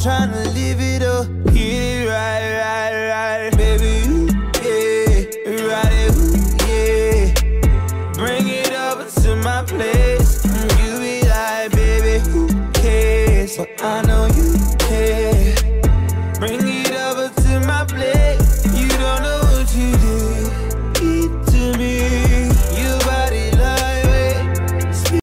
tryna live it up. Get it right, baby, ooh, yeah, ride it, ooh, yeah. Bring it over to my place. You be like, baby, who cares? But I know